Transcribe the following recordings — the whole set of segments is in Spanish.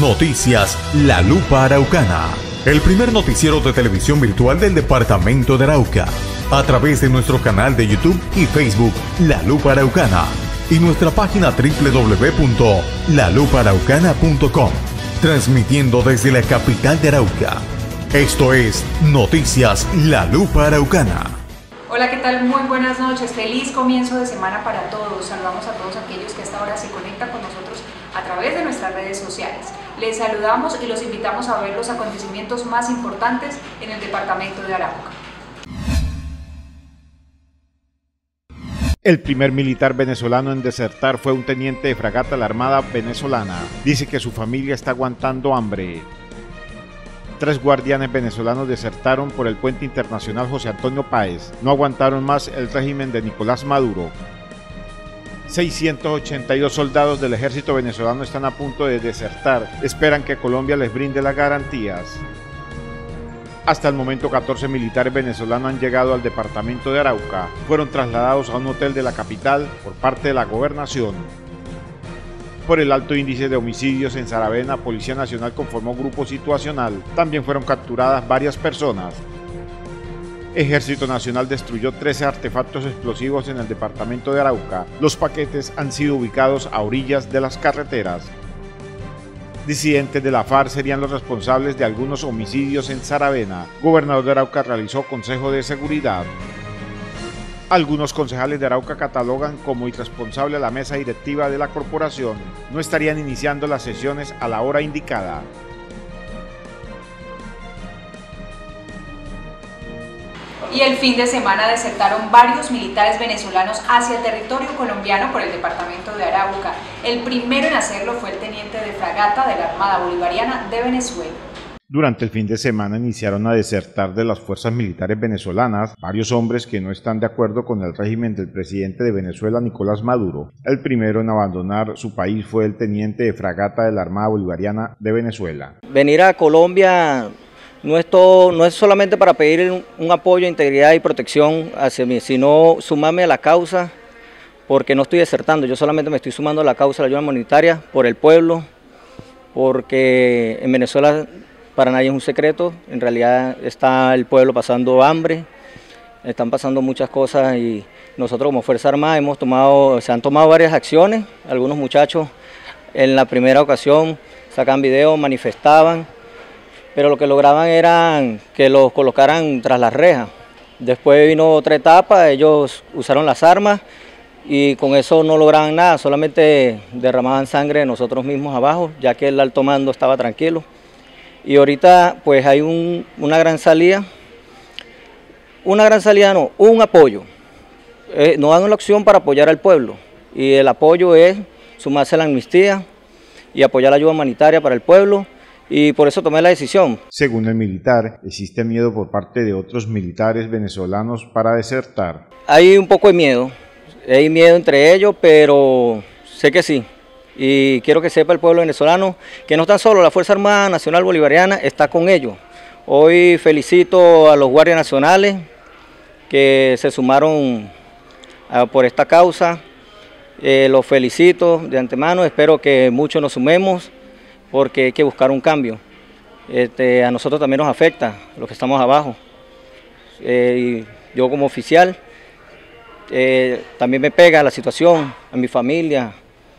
Noticias La Lupa Araucana, el primer noticiero de televisión virtual del departamento de Arauca, a través de nuestro canal de YouTube y Facebook La Lupa Araucana y nuestra página www.lalupaaraucana.com, transmitiendo desde la capital de Arauca. Esto es Noticias La Lupa Araucana. Hola, ¿qué tal? Muy buenas noches. Feliz comienzo de semana para todos. Saludamos a todos aquellos que a esta hora se conectan con nosotros a través de nuestras redes sociales. Les saludamos y los invitamos a ver los acontecimientos más importantes en el departamento de Arauca. El primer militar venezolano en desertar fue un teniente de fragata de la Armada venezolana. Dice que su familia está aguantando hambre. 3 guardianes venezolanos desertaron por el puente internacional José Antonio Páez. No aguantaron más el régimen de Nicolás Maduro. 682 soldados del ejército venezolano están a punto de desertar. Esperan que Colombia les brinde las garantías. Hasta el momento 14 militares venezolanos han llegado al departamento de Arauca. Fueron trasladados a un hotel de la capital por parte de la gobernación. Por el alto índice de homicidios en Saravena, Policía Nacional conformó grupo situacional. También fueron capturadas varias personas. Ejército Nacional destruyó 13 artefactos explosivos en el departamento de Arauca. Los paquetes han sido ubicados a orillas de las carreteras. Disidentes de la FARC serían los responsables de algunos homicidios en Saravena. Gobernador de Arauca realizó consejo de seguridad. Algunos concejales de Arauca catalogan como irresponsable a la mesa directiva de la corporación. No estarían iniciando las sesiones a la hora indicada. Y el fin de semana desertaron varios militares venezolanos hacia el territorio colombiano por el departamento de Arauca. El primero en hacerlo fue el teniente de fragata de la Armada Bolivariana de Venezuela. Durante el fin de semana iniciaron a desertar de las fuerzas militares venezolanas varios hombres que no están de acuerdo con el régimen del presidente de Venezuela, Nicolás Maduro. El primero en abandonar su país fue el teniente de fragata de la Armada Bolivariana de Venezuela. Venir a Colombia no es solamente para pedir un apoyo, integridad y protección hacia mí, sino sumarme a la causa, porque no estoy desertando, yo solamente me estoy sumando a la causa de la ayuda humanitaria por el pueblo, porque en Venezuela para nadie es un secreto, en realidad está el pueblo pasando hambre, están pasando muchas cosas y nosotros como Fuerza Armada se han tomado varias acciones. Algunos muchachos en la primera ocasión sacaban videos, manifestaban, pero lo que lograban era que los colocaran tras las rejas. Después vino otra etapa, ellos usaron las armas y con eso no lograban nada, solamente derramaban sangre de nosotros mismos abajo, ya que el alto mando estaba tranquilo. Y ahorita pues hay una gran salida, un apoyo. Nos dan la opción para apoyar al pueblo y el apoyo es sumarse a la amnistía y apoyar la ayuda humanitaria para el pueblo. Y por eso tomé la decisión. Según el militar, existe miedo por parte de otros militares venezolanos para desertar. Hay un poco de miedo, hay miedo entre ellos, pero sé que sí. Y quiero que sepa el pueblo venezolano que no está solo, la Fuerza Armada Nacional Bolivariana está con ellos. Hoy felicito a los guardias nacionales que se sumaron por esta causa. Los felicito de antemano, espero que muchos nos sumemos, porque hay que buscar un cambio. A nosotros también nos afecta, los que estamos abajo. Y yo como oficial, también me pega la situación, a mi familia,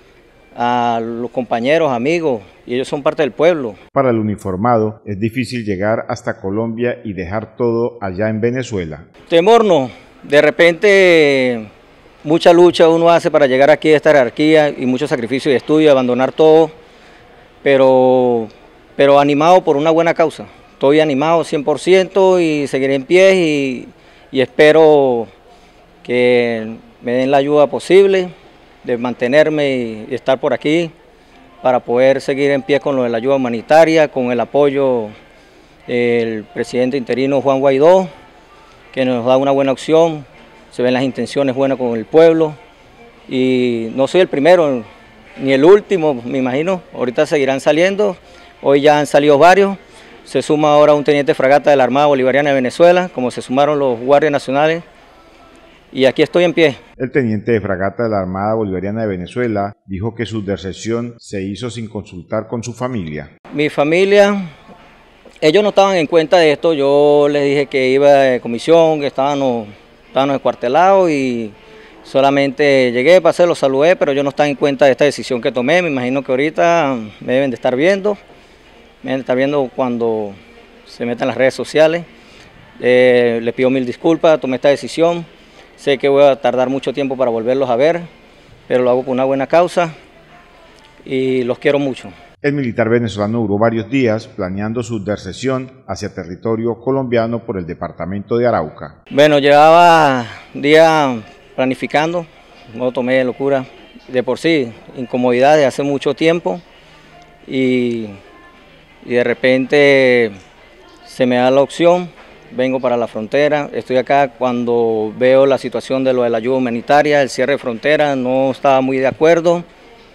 a los compañeros, amigos, y ellos son parte del pueblo. Para el uniformado es difícil llegar hasta Colombia y dejar todo allá en Venezuela. Temor no, de repente mucha lucha uno hace para llegar aquí a esta jerarquía y mucho sacrificio y estudio, abandonar todo. Pero animado por una buena causa. Estoy animado 100% y seguiré en pie y espero que me den la ayuda posible de mantenerme y estar por aquí para poder seguir en pie con lo de la ayuda humanitaria, con el apoyo del presidente interino Juan Guaidó, que nos da una buena opción, se ven las intenciones buenas con el pueblo y no soy el primero ni el último, me imagino, ahorita seguirán saliendo, hoy ya han salido varios, se suma ahora un teniente fragata de la Armada Bolivariana de Venezuela, como se sumaron los guardias nacionales, y aquí estoy en pie. El teniente de fragata de la Armada Bolivariana de Venezuela dijo que su deserción se hizo sin consultar con su familia. Mi familia, ellos no estaban en cuenta de esto, yo les dije que iba de comisión, que estábamos escuartelados y solamente llegué, pasé, los saludé, pero yo no estaba en cuenta de esta decisión que tomé. Me imagino que ahorita me deben de estar viendo cuando se metan en las redes sociales. Les pido mil disculpas, tomé esta decisión. Sé que voy a tardar mucho tiempo para volverlos a ver, pero lo hago por una buena causa y los quiero mucho. El militar venezolano duró varios días planeando su deserción hacia territorio colombiano por el departamento de Arauca. Bueno, llevaba días planificando, no tomé de locura, de por sí, incomodidad de hace mucho tiempo y de repente se me da la opción, vengo para la frontera, estoy acá cuando veo la situación de lo de la ayuda humanitaria, el cierre de frontera, no estaba muy de acuerdo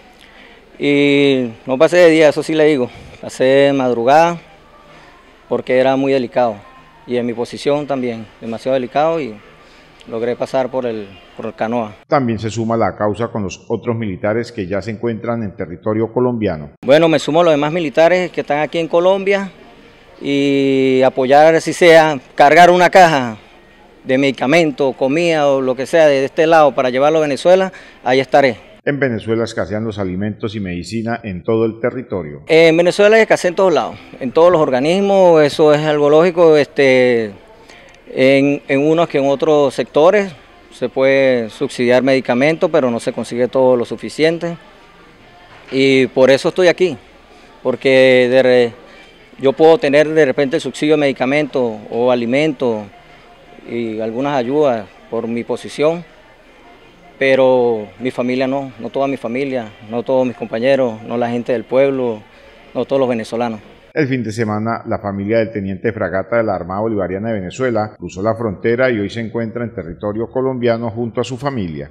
y no pasé de día, eso sí le digo, pasé madrugada porque era muy delicado y en mi posición también, demasiado delicado y logré pasar por el canoa. También se suma la causa con los otros militares que ya se encuentran en territorio colombiano. Bueno, me sumo a los demás militares que están aquí en Colombia y apoyar, si sea, cargar una caja de medicamentos, comida o lo que sea de este lado para llevarlo a Venezuela, ahí estaré. En Venezuela escasean los alimentos y medicina en todo el territorio. En Venezuela hay escasez en todos lados, en todos los organismos, eso es algo lógico. En unos que en otros sectores se puede subsidiar medicamentos, pero no se consigue todo lo suficiente. Y por eso estoy aquí, porque yo puedo tener de repente el subsidio de medicamentos o alimentos y algunas ayudas por mi posición, pero mi familia no toda mi familia, no todos mis compañeros, no la gente del pueblo, no todos los venezolanos. El fin de semana, la familia del teniente de fragata de la Armada Bolivariana de Venezuela cruzó la frontera y hoy se encuentra en territorio colombiano junto a su familia.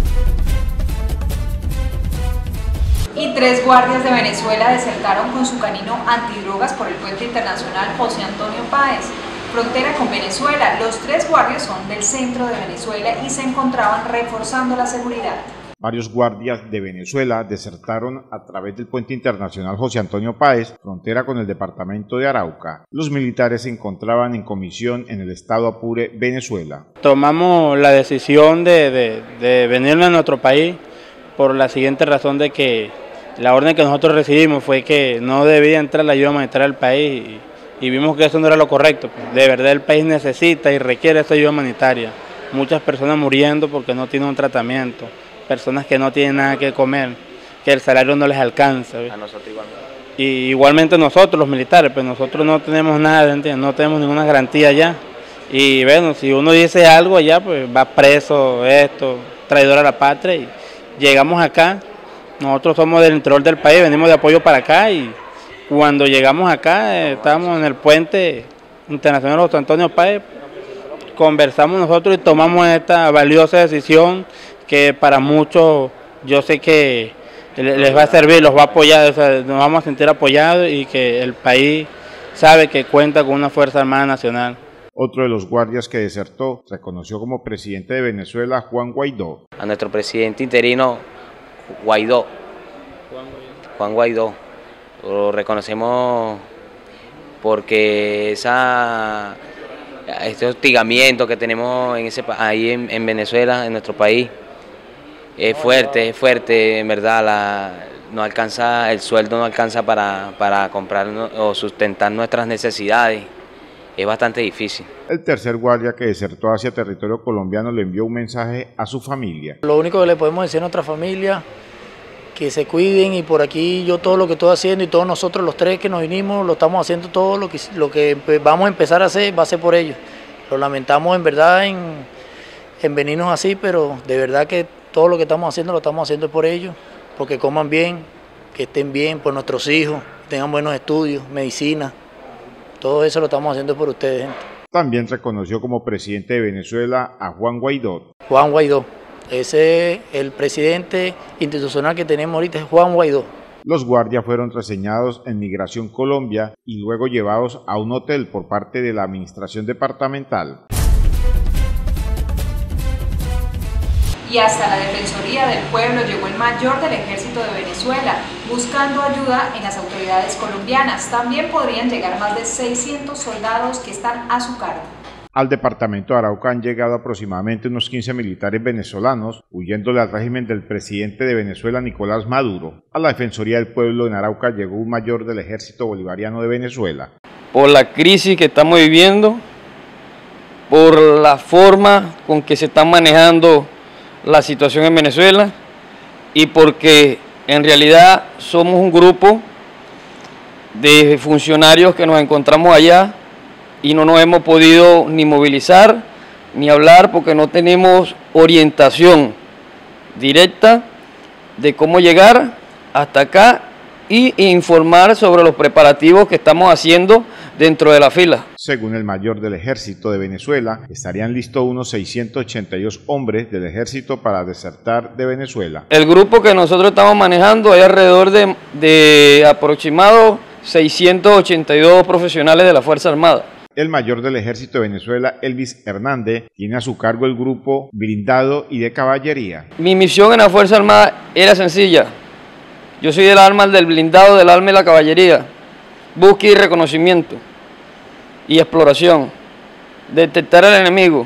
Y 3 guardias de Venezuela desertaron con su canino antidrogas por el puente internacional José Antonio Páez, frontera con Venezuela. Los 3 guardias son del centro de Venezuela y se encontraban reforzando la seguridad. Varios guardias de Venezuela desertaron a través del puente internacional José Antonio Páez, frontera con el departamento de Arauca. Los militares se encontraban en comisión en el estado Apure, Venezuela. Tomamos la decisión de venirnos a nuestro país por la siguiente razón de que la orden que nosotros recibimos fue que no debía entrar la ayuda humanitaria al país y vimos que eso no era lo correcto. De verdad el país necesita y requiere esta ayuda humanitaria. Muchas personas muriendo porque no tienen un tratamiento. Personas que no tienen nada que comer, que el salario no les alcanza. ¿Ves? A nosotros igualmente. Y igualmente nosotros, los militares, pues nosotros no tenemos nada, ¿entiendes? No tenemos ninguna garantía allá. Y bueno, si uno dice algo allá, pues va preso, traidor a la patria. Y llegamos acá, nosotros somos del interior del país, venimos de apoyo para acá y cuando llegamos acá, estábamos en el puente internacional José Antonio Páez, conversamos nosotros y tomamos esta valiosa decisión que para muchos yo sé que les va a servir, los va a apoyar, o sea, nos vamos a sentir apoyados y que el país sabe que cuenta con una Fuerza Armada Nacional. Otro de los guardias que desertó reconoció como presidente de Venezuela Juan Guaidó. A nuestro presidente interino Juan Guaidó, lo reconocemos porque este hostigamiento que tenemos ahí en Venezuela, en nuestro país, es fuerte, en verdad, no alcanza, el sueldo no alcanza para comprar o sustentar nuestras necesidades, es bastante difícil. El tercer guardia que desertó hacia territorio colombiano le envió un mensaje a su familia. Lo único que le podemos decir a nuestra familia, que se cuiden y por aquí yo todo lo que estoy haciendo y todos nosotros los 3 que nos vinimos, lo estamos haciendo todo lo que vamos a empezar a hacer, va a ser por ellos. Lo lamentamos en verdad en venirnos así, pero de verdad que todo lo que estamos haciendo lo estamos haciendo por ellos, porque coman bien, que estén bien, por nuestros hijos, tengan buenos estudios, medicina, todo eso lo estamos haciendo por ustedes, gente. También reconoció como presidente de Venezuela a Juan Guaidó. Juan Guaidó, ese es el presidente institucional que tenemos ahorita, es Juan Guaidó. Los guardias fueron reseñados en Migración Colombia y luego llevados a un hotel por parte de la administración departamental. Y hasta la Defensoría del Pueblo llegó el mayor del Ejército de Venezuela, buscando ayuda en las autoridades colombianas. También podrían llegar más de 600 soldados que están a su cargo. Al departamento de Arauca han llegado aproximadamente unos 15 militares venezolanos, huyéndole al régimen del presidente de Venezuela, Nicolás Maduro. A la Defensoría del Pueblo en Arauca llegó un mayor del Ejército Bolivariano de Venezuela. Por la crisis que estamos viviendo, por la forma con que se está manejando la situación en Venezuela y porque en realidad somos un grupo de funcionarios que nos encontramos allá y no nos hemos podido ni movilizar ni hablar porque no tenemos orientación directa de cómo llegar hasta acá y informar sobre los preparativos que estamos haciendo dentro de la fila. Según el mayor del Ejército de Venezuela, estarían listos unos 682 hombres del Ejército para desertar de Venezuela. El grupo que nosotros estamos manejando hay alrededor de aproximado 682 profesionales de la Fuerza Armada. El mayor del Ejército de Venezuela, Elvis Hernández, tiene a su cargo el grupo blindado y de caballería. Mi misión en la Fuerza Armada era sencilla. Yo soy del arma del blindado, del arma y la caballería. Búsqueda y reconocimiento y exploración. Detectar al enemigo,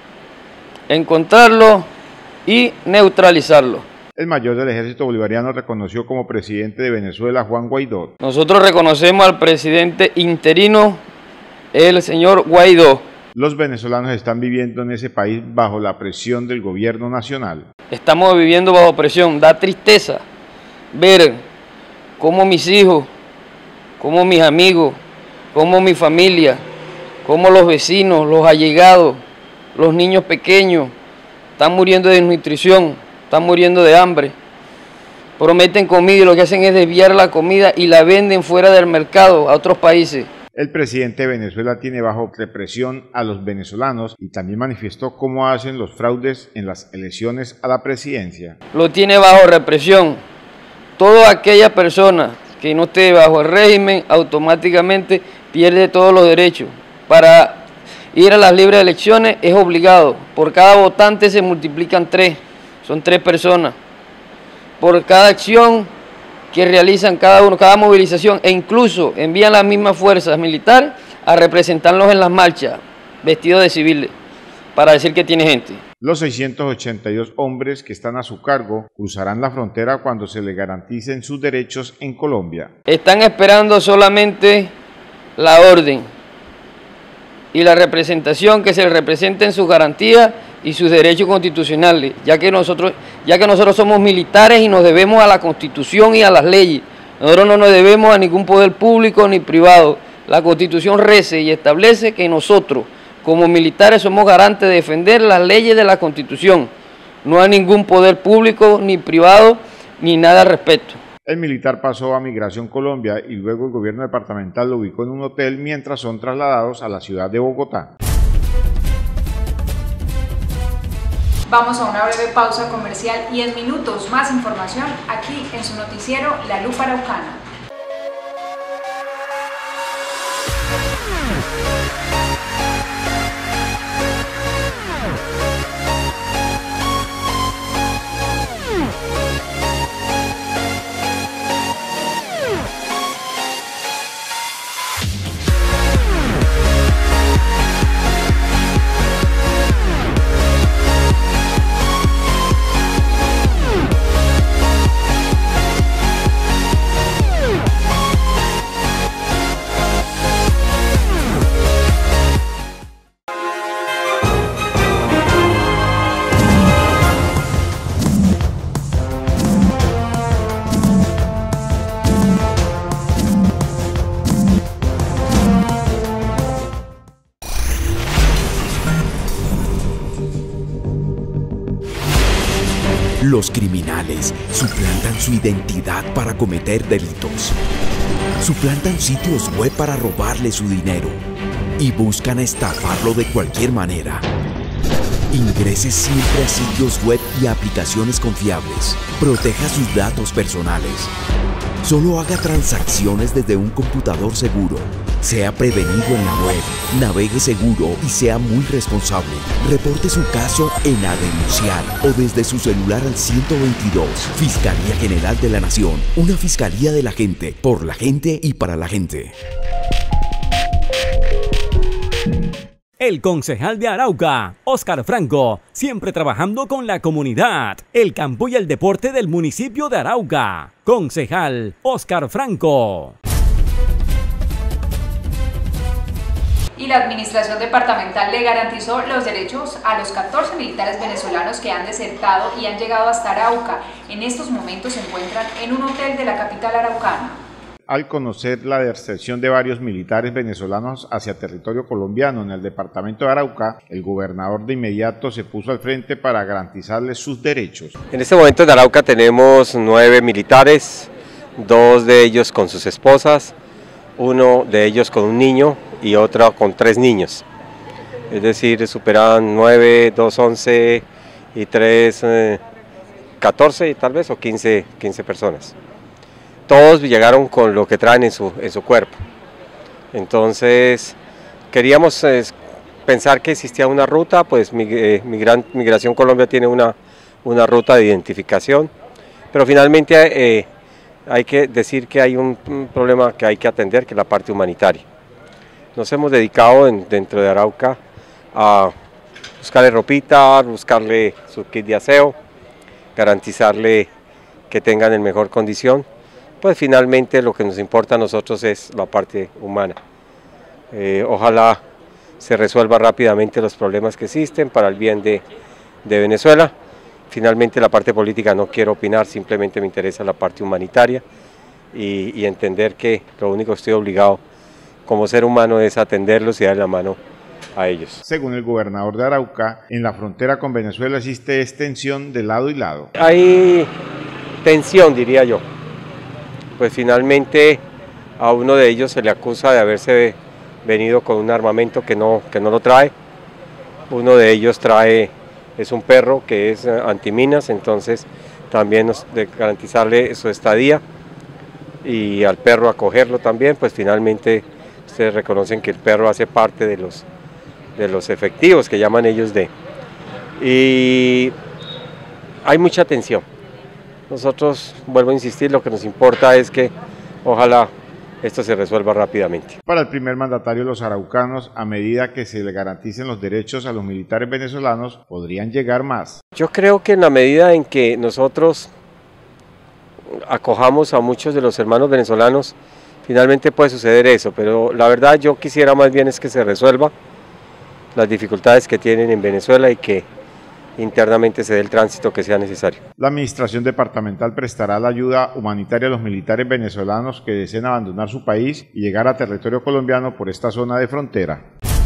encontrarlo y neutralizarlo. El mayor del Ejército Bolivariano reconoció como presidente de Venezuela a Juan Guaidó. Nosotros reconocemos al presidente interino, el señor Guaidó. Los venezolanos están viviendo en ese país bajo la presión del gobierno nacional. Estamos viviendo bajo presión. Da tristeza ver cómo mis hijos, cómo mis amigos, cómo mi familia, cómo los vecinos, los allegados, los niños pequeños están muriendo de desnutrición, están muriendo de hambre. Prometen comida y lo que hacen es desviar la comida y la venden fuera del mercado a otros países. El presidente de Venezuela tiene bajo represión a los venezolanos y también manifestó cómo hacen los fraudes en las elecciones a la presidencia. Lo tiene bajo represión. Toda aquella persona que no esté bajo el régimen automáticamente pierde todos los derechos. Para ir a las libres elecciones es obligado. Por cada votante se multiplican 3, son 3 personas. Por cada acción que realizan cada uno, cada movilización, e incluso envían las mismas fuerzas militares a representarlos en las marchas, vestidos de civiles, para decir que tiene gente. Los 682 hombres que están a su cargo cruzarán la frontera cuando se les garanticen sus derechos en Colombia. Están esperando solamente la orden y la representación, que se les representen sus garantías y sus derechos constitucionales, ya que nosotros somos militares y nos debemos a la Constitución y a las leyes. Nosotros no nos debemos a ningún poder público ni privado. La Constitución rece y establece que nosotros, como militares, somos garantes de defender las leyes de la Constitución, no a ningún poder público ni privado ni nada al respecto. El militar pasó a Migración Colombia y luego el gobierno departamental lo ubicó en un hotel mientras son trasladados a la ciudad de Bogotá. Vamos a una breve pausa comercial y en minutos más información aquí en su noticiero La Lupa Araucana. Los criminales suplantan su identidad para cometer delitos. Suplantan sitios web para robarle su dinero y buscan estafarlo de cualquier manera. Ingrese siempre a sitios web y aplicaciones confiables. Proteja sus datos personales. Solo haga transacciones desde un computador seguro. Sea prevenido en la web. Navegue seguro y sea muy responsable. Reporte su caso en A Denunciar o desde su celular al 122. Fiscalía General de la Nación. Una fiscalía de la gente, por la gente y para la gente. El concejal de Arauca, Óscar Franco, siempre trabajando con la comunidad, el campo y el deporte del municipio de Arauca. Concejal Óscar Franco. Y la administración departamental le garantizó los derechos a los 14 militares venezolanos que han desertado y han llegado hasta Arauca. En estos momentos se encuentran en un hotel de la capital araucana. Al conocer la deserción de varios militares venezolanos hacia territorio colombiano en el departamento de Arauca, el gobernador de inmediato se puso al frente para garantizarles sus derechos. En este momento en Arauca tenemos 9 militares, 2 de ellos con sus esposas, 1 de ellos con un niño y otro con 3 niños. Es decir, superaban 9, 2, 11 y 3, 14 tal vez o 15 personas. Todos llegaron con lo que traen en su cuerpo. Entonces queríamos pensar que existía una ruta, pues Migración Colombia tiene una ruta de identificación, pero finalmente hay que decir que hay un problema que hay que atender, que es la parte humanitaria. Nos hemos dedicado dentro de Arauca a buscarle ropita, buscarle su kit de aseo, garantizarle que tengan en mejor condición. Pues finalmente lo que nos importa a nosotros es la parte humana. Ojalá se resuelvan rápidamente los problemas que existen para el bien de Venezuela. Finalmente la parte política no quiero opinar, simplemente me interesa la parte humanitaria y entender que lo único que estoy obligado como ser humano es atenderlos y darle la mano a ellos. Según el gobernador de Arauca, en la frontera con Venezuela existe tensión de lado y lado. Hay tensión, diría yo. Pues finalmente a uno de ellos se le acusa de haberse venido con un armamento que no lo trae. Uno de ellos es un perro que es antiminas, entonces también de garantizarle su estadía y al perro acogerlo también, pues finalmente ustedes reconocen que el perro hace parte de los efectivos que llaman ellos y hay mucha tensión. Nosotros, vuelvo a insistir, lo que nos importa es que ojalá esto se resuelva rápidamente. Para el primer mandatario, los araucanos, a medida que se le garanticen los derechos a los militares venezolanos, podrían llegar más. Yo creo que en la medida en que nosotros acojamos a muchos de los hermanos venezolanos, finalmente puede suceder eso, pero la verdad yo quisiera más bien es que se resuelva las dificultades que tienen en Venezuela y que internamente se dé el tránsito que sea necesario. La administración departamental prestará la ayuda humanitaria a los militares venezolanos que deseen abandonar su país y llegar a territorio colombiano por esta zona de frontera.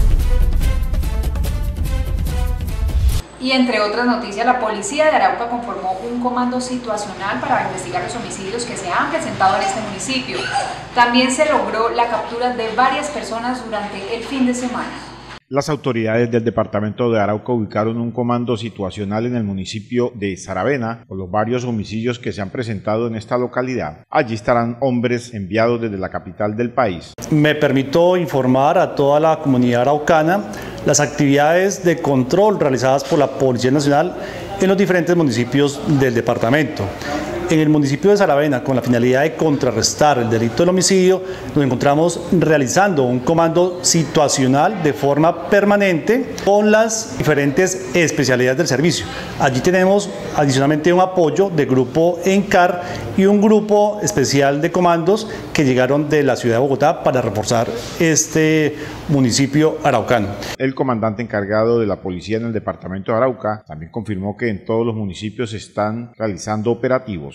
Y entre otras noticias, la policía de Arauca conformó un comando situacional para investigar los homicidios que se han presentado en este municipio. También se logró la captura de varias personas durante el fin de semana. Las autoridades del departamento de Arauca ubicaron un comando situacional en el municipio de Saravena por los varios homicidios que se han presentado en esta localidad. Allí estarán hombres enviados desde la capital del país. Me permito informar a toda la comunidad araucana las actividades de control realizadas por la Policía Nacional en los diferentes municipios del departamento. En el municipio de Saravena, con la finalidad de contrarrestar el delito del homicidio, nos encontramos realizando un comando situacional de forma permanente con las diferentes especialidades del servicio. Allí tenemos adicionalmente un apoyo de grupo ENCAR y un grupo especial de comandos que llegaron de la ciudad de Bogotá para reforzar este municipio araucano. El comandante encargado de la policía en el departamento de Arauca también confirmó que en todos los municipios se están realizando operativos.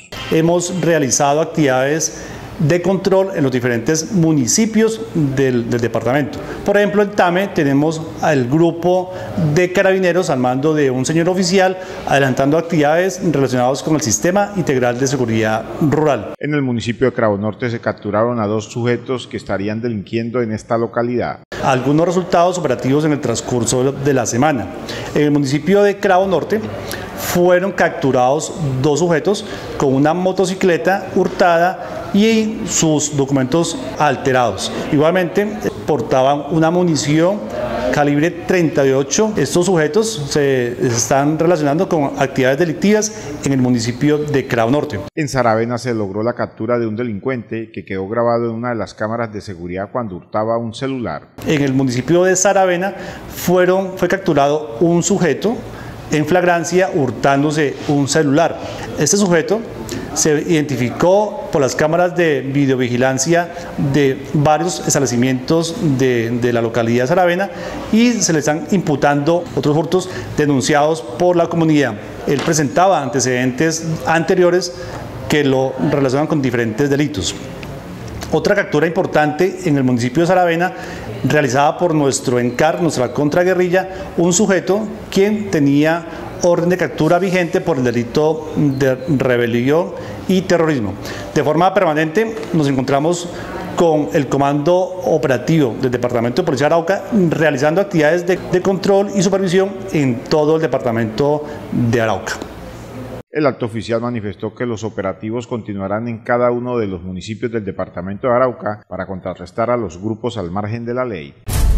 años. Hemos realizado actividades de control en los diferentes municipios del departamento. Por ejemplo, en Tame tenemos al grupo de carabineros al mando de un señor oficial adelantando actividades relacionadas con el Sistema Integral de Seguridad Rural. En el municipio de Cravo Norte se capturaron a 2 sujetos que estarían delinquiendo en esta localidad. Algunos resultados operativos en el transcurso de la semana. En el municipio de Cravo Norte fueron capturados 2 sujetos con una motocicleta hurtada y sus documentos alterados. Igualmente portaban una munición calibre 38. Estos sujetos se están relacionando con actividades delictivas en el municipio de Cravo Norte. En Saravena se logró la captura de un delincuente que quedó grabado en una de las cámaras de seguridad cuando hurtaba un celular. En el municipio de Saravena fue capturado un sujeto en flagrancia hurtándose un celular. Este sujeto se identificó por las cámaras de videovigilancia de varios establecimientos de la localidad de Saravena y se le están imputando otros hurtos denunciados por la comunidad. Él presentaba antecedentes anteriores que lo relacionan con diferentes delitos. Otra captura importante en el municipio de Saravena, realizada por nuestro ENCAR, nuestra contraguerrilla, un sujeto quien tenía orden de captura vigente por el delito de rebelión y terrorismo. De forma permanente nos encontramos con el Comando Operativo del Departamento de Policía de Arauca realizando actividades de control y supervisión en todo el departamento de Arauca. El alto oficial manifestó que los operativos continuarán en cada uno de los municipios del departamento de Arauca para contrarrestar a los grupos al margen de la ley.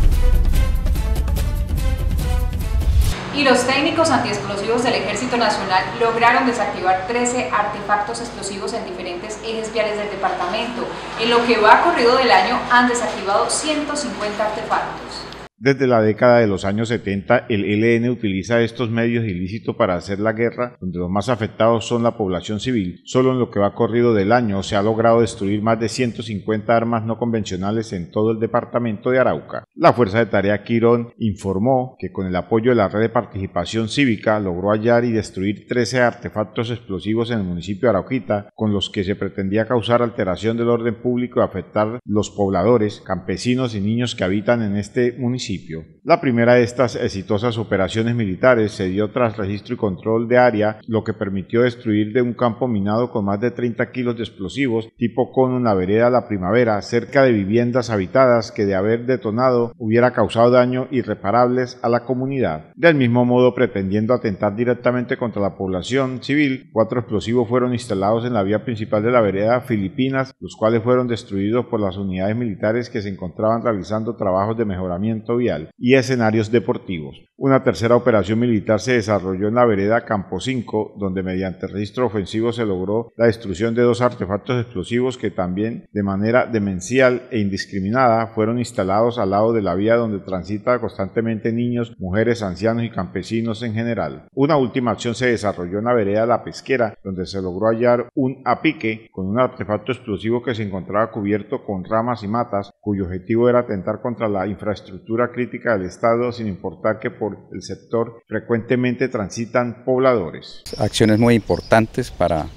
Y los técnicos antiexplosivos del Ejército Nacional lograron desactivar 13 artefactos explosivos en diferentes ejes viales del departamento. En lo que va corrido del año han desactivado 150 artefactos. Desde la década de los años 70, el ELN utiliza estos medios ilícitos para hacer la guerra, donde los más afectados son la población civil. Solo en lo que va corrido del año se ha logrado destruir más de 150 armas no convencionales en todo el departamento de Arauca. La Fuerza de Tarea Quirón informó que con el apoyo de la Red de Participación Cívica logró hallar y destruir 13 artefactos explosivos en el municipio de Arauquita, con los que se pretendía causar alteración del orden público y afectar los pobladores, campesinos y niños que habitan en este municipio. La primera de estas exitosas operaciones militares se dio tras registro y control de área, lo que permitió destruir de un campo minado con más de 30 kilos de explosivos tipo cono en la vereda La Primavera, cerca de viviendas habitadas que de haber detonado hubiera causado daños irreparables a la comunidad. Del mismo modo, pretendiendo atentar directamente contra la población civil, 4 explosivos fueron instalados en la vía principal de la vereda Filipinas, los cuales fueron destruidos por las unidades militares que se encontraban realizando trabajos de mejoramiento vial y escenarios deportivos. Una tercera operación militar se desarrolló en la vereda Campo 5, donde mediante registro ofensivo se logró la destrucción de 2 artefactos explosivos que también de manera demencial e indiscriminada fueron instalados al lado de la vía donde transita constantemente niños, mujeres, ancianos y campesinos en general. Una última acción se desarrolló en la vereda La Pesquera, donde se logró hallar un apique con un artefacto explosivo que se encontraba cubierto con ramas y matas, cuyo objetivo era atentar contra la infraestructura crítica del Estado, sin importar que por el sector frecuentemente transitan pobladores. Acciones muy importantes para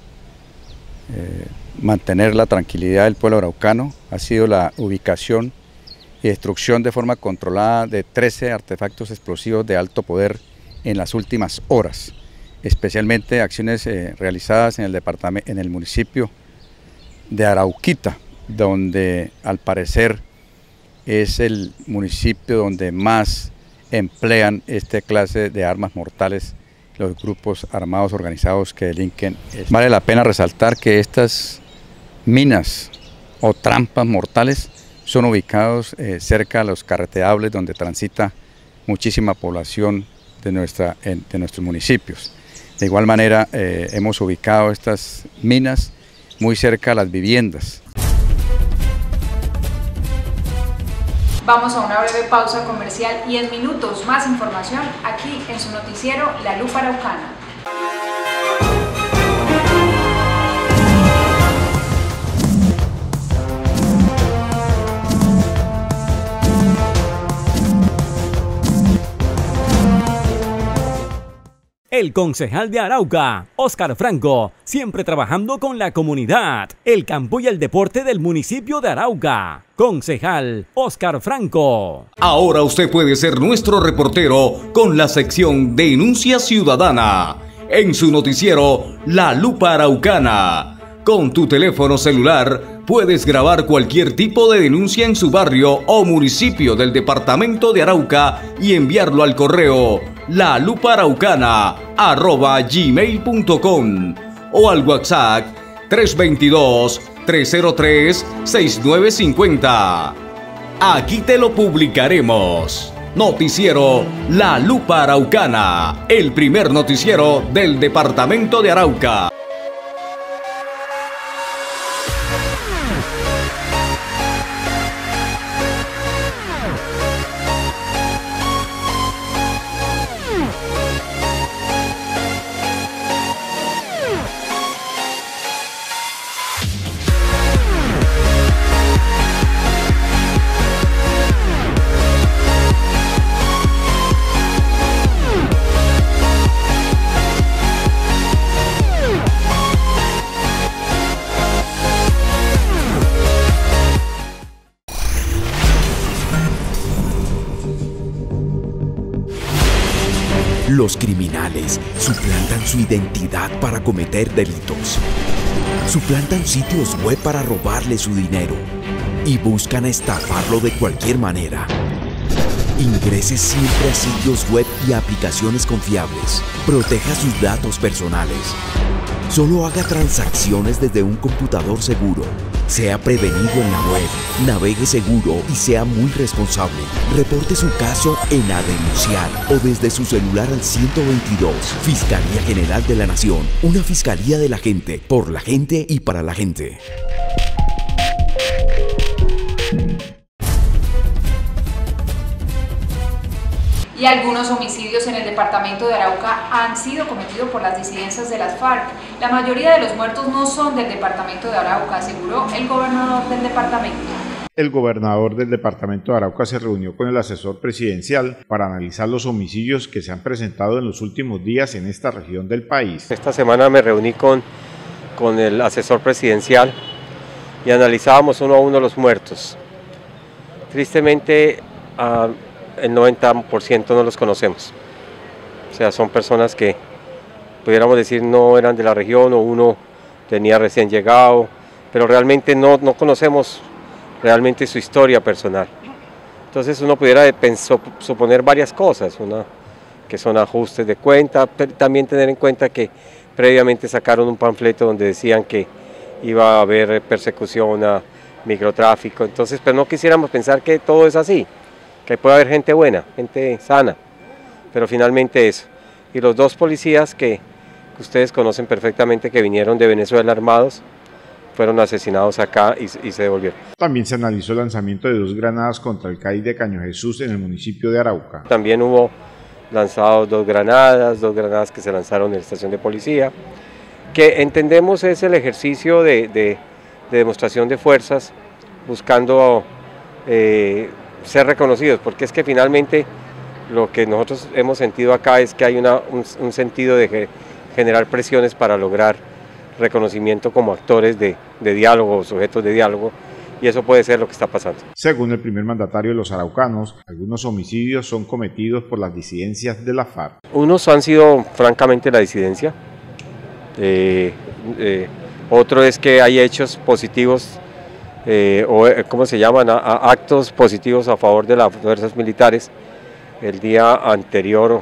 mantener la tranquilidad del pueblo araucano ha sido la ubicación y destrucción de forma controlada de 13 artefactos explosivos de alto poder en las últimas horas, especialmente acciones realizadas en el municipio de Arauquita, donde al parecer es el municipio donde más emplean esta clase de armas mortales los grupos armados organizados que delinquen. Vale la pena resaltar que estas minas o trampas mortales son ubicados cerca de los carreteables donde transita muchísima población de nuestros municipios. De igual manera hemos ubicado estas minas muy cerca de las viviendas. Vamos a una breve pausa comercial y en minutos más información aquí en su noticiero La Lupa Araucana. El concejal de Arauca, Óscar Franco, siempre trabajando con la comunidad, el campo y el deporte del municipio de Arauca. Concejal Óscar Franco. Ahora usted puede ser nuestro reportero con la sección Denuncia Ciudadana en su noticiero La Lupa Araucana. Con tu teléfono celular puedes grabar cualquier tipo de denuncia en su barrio o municipio del departamento de Arauca y enviarlo al correo lalupaaraucana@gmail.com o al WhatsApp 322-303-6950. Aquí te lo publicaremos. Noticiero La Lupa Araucana, el primer noticiero del departamento de Arauca. Los criminales suplantan su identidad para cometer delitos. Suplantan sitios web para robarle su dinero y buscan estafarlo de cualquier manera. Ingrese siempre a sitios web y aplicaciones confiables. Proteja sus datos personales. Solo haga transacciones desde un computador seguro. Sea prevenido en la web. Navegue seguro y sea muy responsable. Reporte su caso en A Denunciar o desde su celular al 122. Fiscalía General de la Nación. Una fiscalía de la gente, por la gente y para la gente. Y algunos homicidios en el departamento de Arauca han sido cometidos por las disidencias de las FARC. La mayoría de los muertos no son del departamento de Arauca, aseguró el gobernador del departamento. El gobernador del departamento de Arauca se reunió con el asesor presidencial para analizar los homicidios que se han presentado en los últimos días en esta región del país. Esta semana me reuní con el asesor presidencial y analizábamos uno a uno los muertos. Tristemente, el 90% no los conocemos. O sea, son personas que pudiéramos decir no eran de la región o uno tenía recién llegado, pero realmente no conocemos realmente su historia personal. Entonces uno pudiera suponer varias cosas, que son ajustes de cuenta, pero también tener en cuenta que previamente sacaron un panfleto donde decían que iba a haber persecución a microtráfico, entonces pero no quisiéramos pensar que todo es así, que puede haber gente buena, gente sana, pero finalmente eso. Y los dos policías que ustedes conocen perfectamente que vinieron de Venezuela armados, fueron asesinados acá y se devolvieron. También se analizó el lanzamiento de 2 granadas contra el CAI de Caño Jesús en el municipio de Arauca. También hubo lanzados 2 granadas que se lanzaron en la estación de policía, que entendemos es el ejercicio de demostración de fuerzas, buscando ser reconocidos, porque es que finalmente lo que nosotros hemos sentido acá es que hay un sentido de generar presiones para lograr reconocimiento como actores de diálogo, sujetos de diálogo, y eso puede ser lo que está pasando. Según el primer mandatario de los araucanos, algunos homicidios son cometidos por las disidencias de la FARC. Unos han sido francamente la disidencia, otro es que hay hechos positivos, ¿cómo se llaman? Actos positivos a favor de las fuerzas militares. El día anterior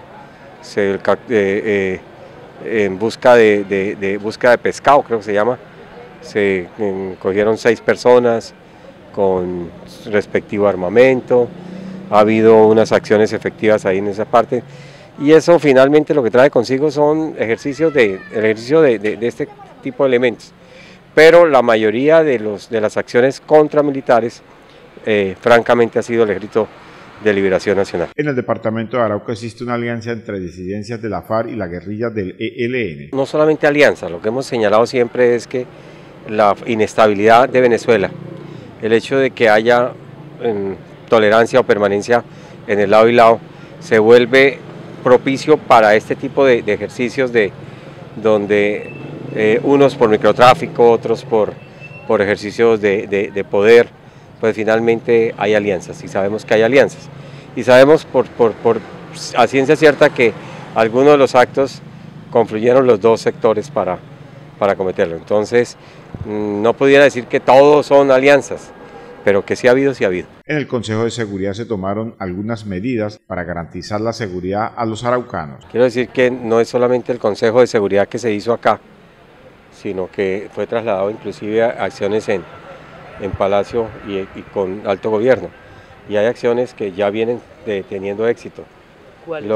en busca de pescado, creo que se llama, se cogieron 6 personas con respectivo armamento, ha habido unas acciones efectivas ahí en esa parte, y eso finalmente lo que trae consigo son el ejercicio de este tipo de elementos, pero la mayoría de las acciones contra militares francamente ha sido el Ejército de Liberación Nacional. En el departamento de Arauca existe una alianza entre disidencias de la FARC y la guerrilla del ELN. No solamente alianza, lo que hemos señalado siempre es que la inestabilidad de Venezuela, el hecho de que haya tolerancia o permanencia en el lado y lado, se vuelve propicio para este tipo de ejercicios donde unos por microtráfico, otros por ejercicios de poder, pues finalmente hay alianzas, y sabemos que hay alianzas. Y sabemos a ciencia cierta que algunos de los actos confluyeron los dos sectores para cometerlo. Entonces, no pudiera decir que todos son alianzas, pero que sí ha habido, sí ha habido. En el Consejo de Seguridad se tomaron algunas medidas para garantizar la seguridad a los araucanos. Quiero decir que no es solamente el Consejo de Seguridad que se hizo acá, sino que fue trasladado inclusive a acciones en Palacio y con alto gobierno. Y hay acciones que ya vienen teniendo éxito. ¿Cuáles?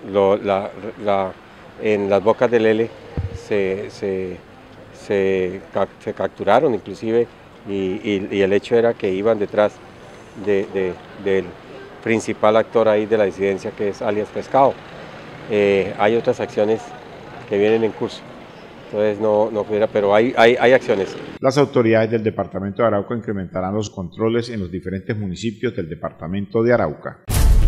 En las bocas del L se capturaron inclusive, y el hecho era que iban detrás del principal actor ahí de la disidencia, que es alias Pescado. Hay otras acciones que vienen en curso. Entonces no pudiera, pero hay acciones. Las autoridades del departamento de Arauca incrementarán los controles en los diferentes municipios del departamento de Arauca.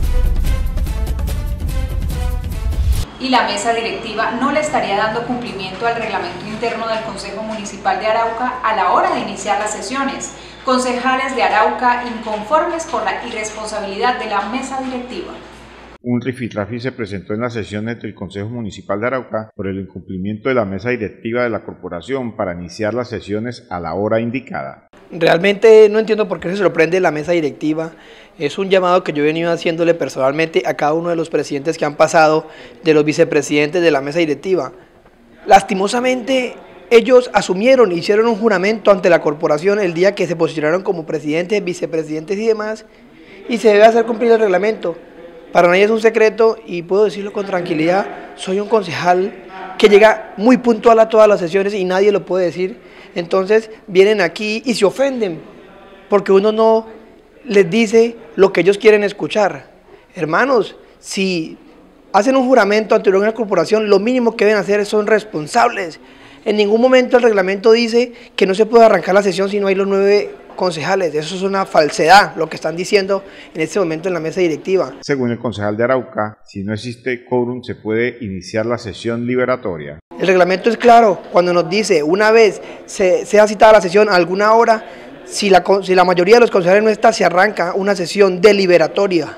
Y la mesa directiva no le estaría dando cumplimiento al reglamento interno del Consejo Municipal de Arauca a la hora de iniciar las sesiones. Concejales de Arauca inconformes por la irresponsabilidad de la mesa directiva. Un rifirrafe se presentó en las sesiones del Consejo Municipal de Arauca por el incumplimiento de la mesa directiva de la corporación para iniciar las sesiones a la hora indicada. Realmente no entiendo por qué se sorprende la mesa directiva. Es un llamado que yo he venido haciéndole personalmente a cada uno de los presidentes que han pasado, de los vicepresidentes de la mesa directiva. Lastimosamente, ellos asumieron, hicieron un juramento ante la corporación el día que se posicionaron como presidentes, vicepresidentes y demás, y se debe hacer cumplir el reglamento. Para nadie es un secreto, y puedo decirlo con tranquilidad, soy un concejal que llega muy puntual a todas las sesiones y nadie lo puede decir. Entonces vienen aquí y se ofenden, porque uno no les dice lo que ellos quieren escuchar. Hermanos, si hacen un juramento ante una corporación, lo mínimo que deben hacer son responsables. En ningún momento el reglamento dice que no se puede arrancar la sesión si no hay los 9 concejales. Eso es una falsedad, lo que están diciendo en este momento en la mesa directiva. Según el concejal de Arauca, si no existe quórum, se puede iniciar la sesión liberatoria. El reglamento es claro, cuando nos dice una vez sea citada la sesión a alguna hora, si la mayoría de los concejales no está, se arranca una sesión deliberatoria.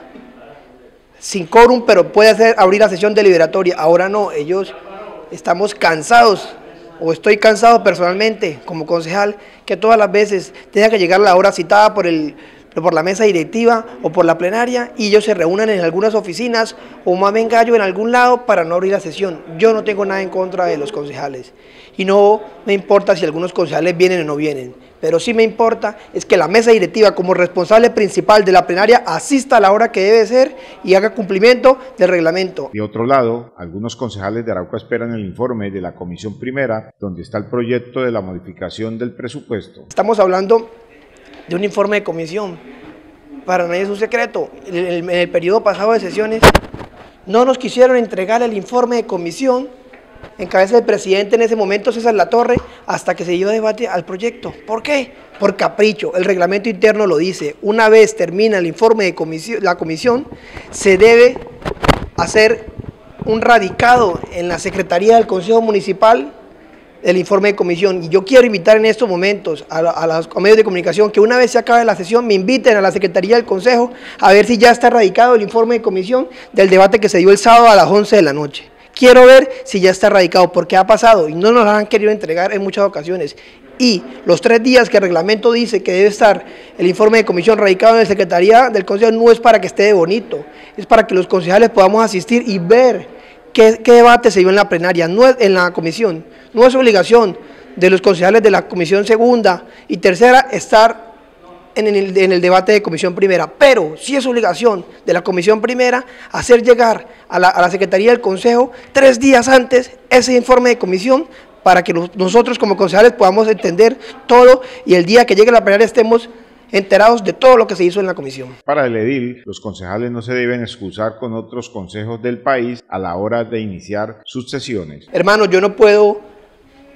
Sin quórum, pero puede abrir la sesión deliberatoria. Ahora no, ellos estamos cansados, o estoy cansado personalmente como concejal, que todas las veces tenga que llegar la hora citada por la mesa directiva o por la plenaria, y ellos se reúnan en algunas oficinas o mamen gallo en algún lado para no abrir la sesión. Yo no tengo nada en contra de los concejales, y no me importa si algunos concejales vienen o no vienen, pero sí me importa es que la mesa directiva, como responsable principal de la plenaria, asista a la hora que debe ser y haga cumplimiento del reglamento. De otro lado, algunos concejales de Arauca esperan el informe de la Comisión Primera, donde está el proyecto de la modificación del presupuesto. Estamos hablando de un informe de comisión. Para nadie es un secreto. En el periodo pasado de sesiones no nos quisieron entregar el informe de comisión en cabeza del presidente en ese momento, César Latorre, hasta que se dio debate al proyecto. ¿Por qué? Por capricho. El reglamento interno lo dice. Una vez termina el informe de la comisión, se debe hacer un radicado en la Secretaría del Consejo Municipal el informe de comisión. Y yo quiero invitar en estos momentos a los medios de comunicación que una vez se acabe la sesión me inviten a la Secretaría del Consejo a ver si ya está radicado el informe de comisión del debate que se dio el sábado a las 11 de la noche. Quiero ver si ya está radicado, porque ha pasado y no nos lo han querido entregar en muchas ocasiones. Y los 3 días que el reglamento dice que debe estar el informe de comisión radicado en la Secretaría del Consejo no es para que esté de bonito, es para que los concejales podamos asistir y ver qué debate se dio en la plenaria, no es en la comisión. No es obligación de los concejales de la comisión segunda y tercera estar en el debate de comisión primera, pero sí es obligación de la comisión primera hacer llegar a la Secretaría del Consejo 3 días antes ese informe de comisión para que nosotros como concejales podamos entender todo y el día que llegue la plenaria estemos enterados de todo lo que se hizo en la comisión. Para el edil, los concejales no se deben excusar con otros consejos del país a la hora de iniciar sus sesiones. Hermano, yo no puedo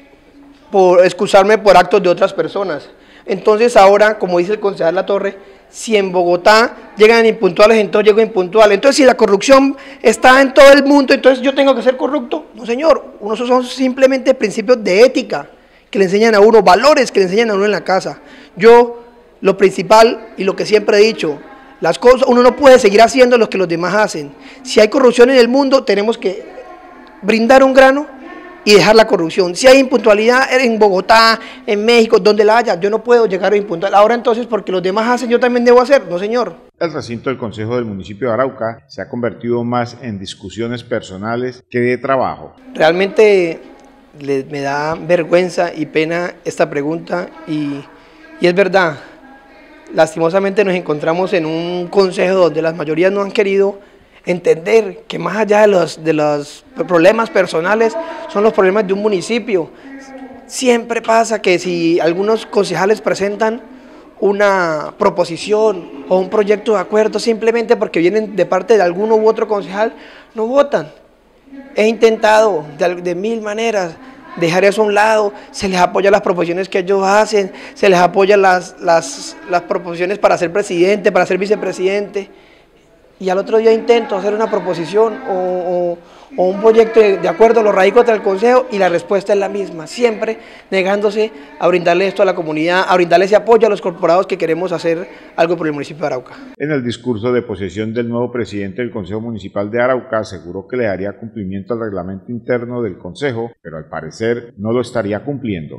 excusarme por actos de otras personas. Entonces ahora, como dice el concejal Latorre, Si en Bogotá llegan impuntuales, entonces llego impuntual. Entonces, si la corrupción está en todo el mundo, entonces yo tengo que ser corrupto. No, señor, esos son simplemente principios de ética que le enseñan a uno, valores que le enseñan a uno en la casa. Yo, lo principal y lo que siempre he dicho, las cosas, uno no puede seguir haciendo lo que los demás hacen. Si hay corrupción en el mundo, tenemos que brindar un grano y dejar la corrupción. Si hay impuntualidad en Bogotá, en México, donde la haya, yo no puedo llegar a impuntual. Ahora entonces, porque los demás hacen, yo también debo hacer. No, señor. El recinto del Consejo del municipio de Arauca se ha convertido más en discusiones personales que de trabajo. Realmente me da vergüenza y pena esta pregunta y es verdad. Lastimosamente nos encontramos en un consejo donde las mayorías no han querido entender que más allá de los problemas personales son los problemas de un municipio. Siempre pasa que si algunos concejales presentan una proposición o un proyecto de acuerdo simplemente porque vienen de parte de alguno u otro concejal, no votan. He intentado de mil maneras dejar eso a un lado, se les apoya las proposiciones que ellos hacen, se les apoya las proposiciones para ser presidente, para ser vicepresidente, y al otro día intento hacer una proposición o un proyecto de acuerdo, lo radico ante el consejo y la respuesta es la misma, siempre negándose a brindarle esto a la comunidad, a brindarle ese apoyo a los corporados que queremos hacer algo por el municipio de Arauca. En el discurso de posesión del nuevo presidente del Consejo Municipal de Arauca aseguró que le daría cumplimiento al reglamento interno del consejo, pero al parecer no lo estaría cumpliendo.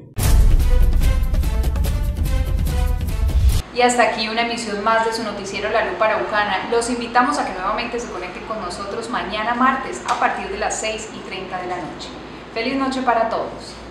Y hasta aquí una emisión más de su noticiero La Lupa Araucana. Los invitamos a que nuevamente se conecten con nosotros mañana martes a partir de las 6:30 de la noche. Feliz noche para todos.